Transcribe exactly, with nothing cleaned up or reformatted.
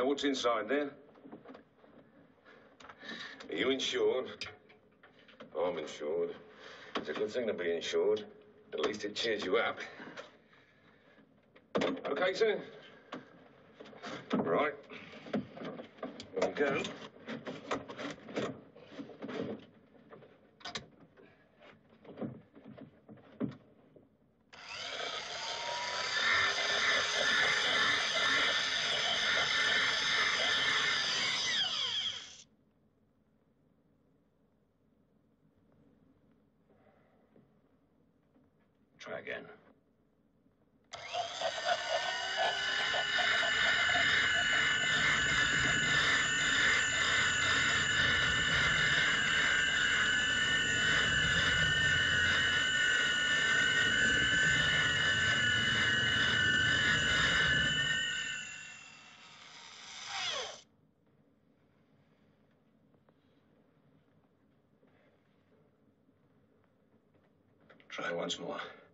what's inside there? Are you insured? I'm insured. It's a good thing to be insured. At least it cheers you up. Okay, sir? Right. Here we go. Try again. Try once more.